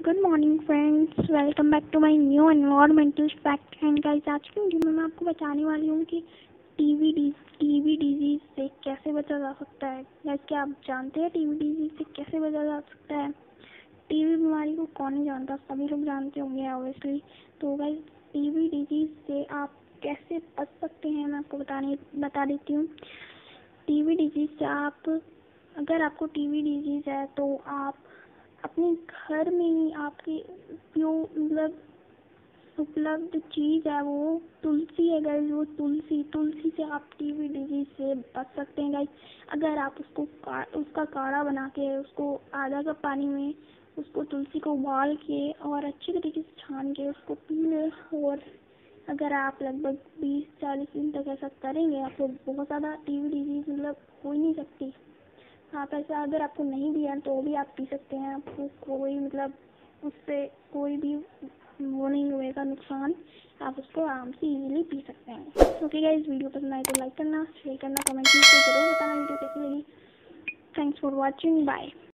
Good morning friends, welcome back to my new environmental fact. And guys, आज की video में मैं आपको बताने वाली हूँ कि टीबी डिजीज़ से कैसे बचा जा सकता है। गाइस, क्या आप जानते हैं टीबी डिजीज़ से कैसे बचा जा सकता है? टीबी बीमारी को कौन नहीं जानता, सभी लोग जानते होंगे ऑब्वियसली। तो गाइस, टीबी डिजीज़ से आप कैसे बच सकते हैं मैं आपको बता देती हूँ। टीबी डिजीज़ से अगर आपको टीबी डिजीज़ है तो आप अपने घर में ही आपकी जो उपलब्ध चीज़ है वो तुलसी है गाइस। वो तुलसी से आप टीबी डिजीज़ से बच सकते हैं गाइस। अगर आप उसका काढ़ा बना के उसको आधा कप पानी में उसको तुलसी को उबाल के और अच्छी तरीके से छान के उसको पी लें, और अगर आप लगभग 20-40 दिन तक ऐसा करेंगे आपको बहुत ज़्यादा टीबी डिजीज़ हो ही नहीं सकती। आप ऐसा अगर आपको नहीं भी है तो भी आप पी सकते हैं। आपको कोई उससे कोई भी वो नहीं होएगा नुकसान। आप उसको आराम से इजीली पी सकते हैं। ओके गाइस, वीडियो पसंद आए तो लाइक करना, शेयर करना, कमेंट में ज़रूर बताना वीडियो कैसी लगी। Thanks for watching, bye.